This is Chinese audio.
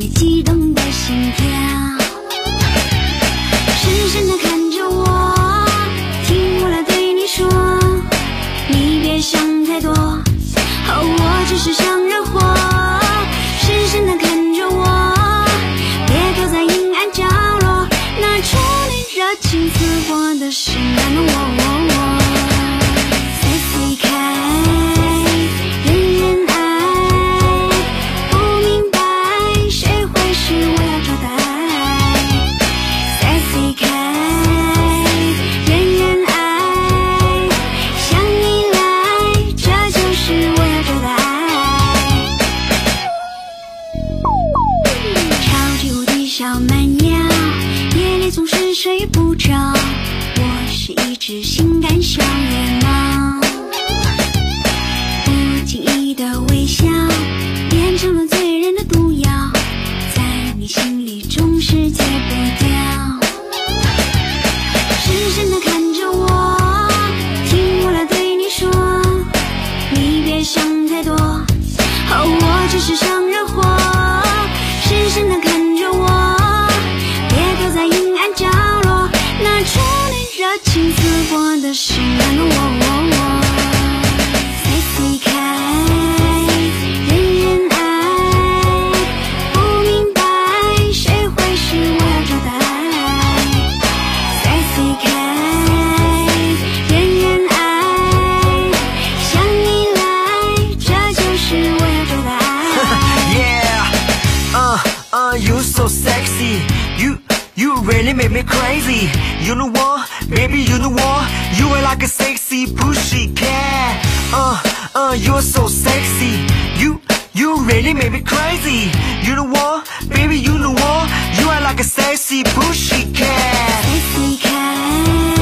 里激动的心跳。深深地看着我，听我来对你说，你别想太多，我只是想惹祸。深深地看着我，别躲在阴暗角落，那初恋热情似火的心感动我。Sexy 开，人人爱，不明白谁会是我要招待。Sexy 开，人人爱，想你来，这就是我要找的爱。超级无敌小蛮腰，夜里总是睡不着，我是一只性感小野猫，不经意的微笑变成了醉人的毒药，在你心里总是戒不掉。深深地看着我，听我来对你说，你别想太多，我只是想惹祸。深深地看着我，别躲在阴暗角落，那初恋热情似火的心感动我。Sexy 开，人人爱，不明白谁会是我要找的爱。Sexy 开，人人爱，想你来，这就是我要找的爱。 You so sexy, you really make me crazy. You know what, baby, you know what, you are like a sexy pussycat. You're so sexy, you really make me crazy. You know what, baby, you know what, you are like a sexy pussycat. Sexy 开。